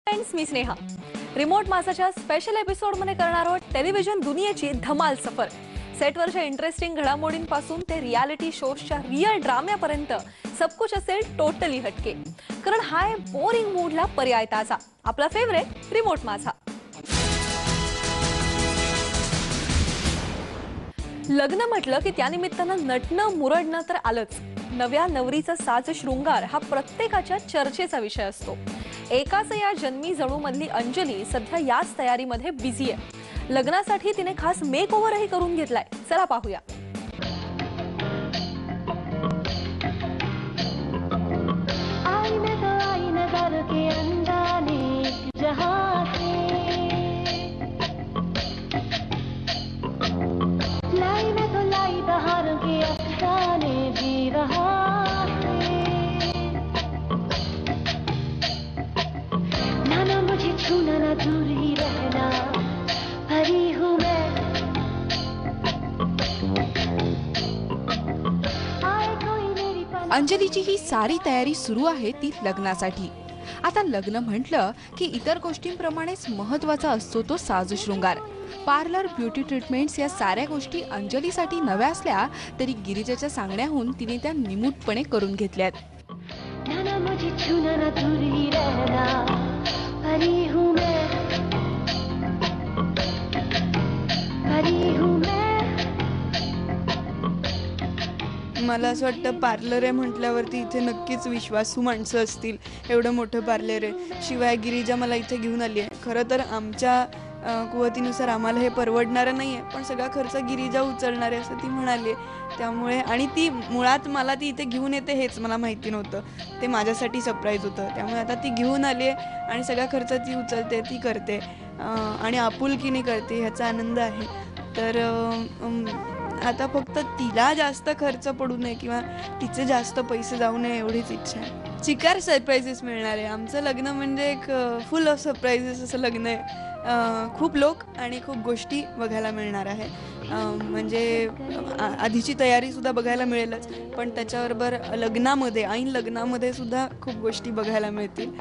Friends, मी Sneha remote मासाच्या special episode मध्ये करणार आहोत टेलिव्हिजन दुनियेची धमाल सफर। सेटवरच्या इंटरेस्टिंग घडामोडींपासून ते रियालिटी शोजच्या रियल ड्राम्यापर्यंत सब कुछ असेल टोटली हटके। कारण हाय बोरिंग मूडला पर्याय ताजा आपला फेवरेट रिमोट मासा। लग्न म्हटलं की त्यानिमित्तानं नटणं मुरडणं तर आलंच। नव्या नवरीचा साज शृंगार हा प्रत्येकाच्या चर्चेचा विषय असतो। एकाच या जन्मी जणू मधली अंजली सध्या याच तयारीमध्ये बिझी आहे। लग्नासाठी तिने खास मेक ओव्हरही करून घेतलाय। चला पाहूया। अंजलीची ही सारी तयारी सुरू आहे ती लग्नासाठी। आता लग्न म्हटलं की इतर गोष्टींप्रमाणेच महत्त्वाचा असतो तो साज शृंगार। पार्लर, ब्युटी ट्रीटमेंट्स या साऱ्या गोष्टी अंजलीसाठी नव्या असल्या तरी गिरिजाच्या सांगण्याहून तिने त्या निमूटपणे करून घेतल्यात। मला असं वाटतं पार्लर आहे म्हटल्यावरती इथे नक्कीच विश्वासू माणसं असतील। एवढं मोठं पार्लर आहे, शिवाय गिरिजा मला इथे घेऊन आली आहे। खरं तर आमच्या कुवतीनुसार आम्हाला हे परवडणारं नाही आहे, पण सगळा खर्च गिरिजा उचलणार आहे असं ती म्हणाली। त्यामुळे आणि ती मुळात मला ती इथे घेऊन येते हेच मला माहिती नव्हतं, ते माझ्यासाठी सरप्राईज होतं। त्यामुळे आता ती घेऊन आली आहे आणि सगळा खर्च ती उचलते, ती करते आणि आपुलकीने करते, ह्याचा आनंद आहे। तर आता फक्त तिला जास्त खर्च पडू नये किंवा तिचे जास्त पैसे जाऊ नये एवढीच इच्छा आहे। चिकार सरप्राइजेस मिळणार आहे। आमचं लग्न म्हणजे एक फुल ऑफ सरप्राइजेस असं लग्न आहे। खूप लोक आणि खूप गोष्टी बघायला मिळणार आहे। म्हणजे आधीची तयारी सुद्धा बघायला मिळेलच, पण त्याच्याबरोबर लग्नामध्ये ऐन लग्नामध्ये सुद्धा खूप गोष्टी बघायला मिळतील।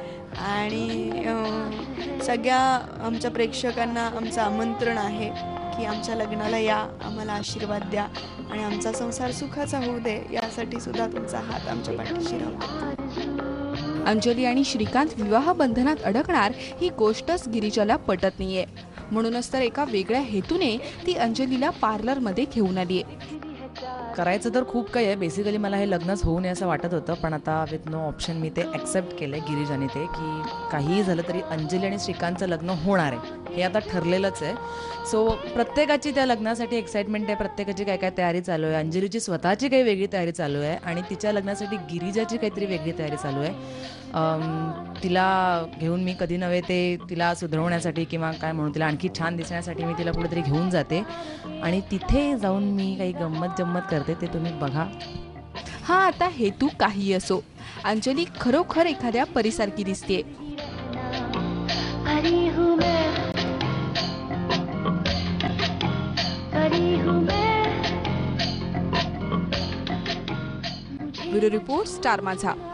आणि सगळ्या आमच्या प्रेक्षकांना आमचं आमंत्रण आहे की आमच्या लग्नाला या, आम्हाला आशीर्वाद द्या आणि आमचा संसार सुखाचा होऊ दे, यासाठी सुद्धा तुमचा हात आमच्या पाठीशी राहू। अंजली आणि श्रीकांत विवाह बंधनात अडकणार ही गोष्टच गिरिजाला पटत नाहीये। म्हणूनच तर एका वेगळ्या हेतूने ती अंजलीला पार्लरमध्ये घेऊन आलीये। करायचं तर खूप काही आहे। बेसिकली मला हे लग्नच होऊ नये असं वाटत होतं, पण आता विथ नो ऑप्शन मी ते ॲक्सेप्ट केलं आहे गिरिजाने ते, की काहीही झालं तरी अंजली आणि श्रीकांतचं लग्न होणार आहे हे आता ठरलेलंच आहे। सो प्रत्येकाची त्या लग्नासाठी एक्साइटमेंट आहे, प्रत्येकाची काय काय तयारी चालू आहे। अंजलीची स्वतःची काही वेगळी तयारी चालू आहे आणि तिच्या लग्नासाठी गिरिजाची काहीतरी वेगळी तयारी चालू आहे। तिला घेऊन मी कधी नव्हे ते तिला सुधरवण्यासाठी किंवा काय म्हणून तिला आणखी छान दिसण्यासाठी मी तिला कुठेतरी घेऊन जाते आणि तिथे जाऊन मी काही गंमत जम्मत करते, ते तुम्ही बघा। हा आता हेतू काही असो, अंजली खरोखर एखाद्या परीसारखी दिसते। ब्युरो रिपोर्ट, स्टार माझा।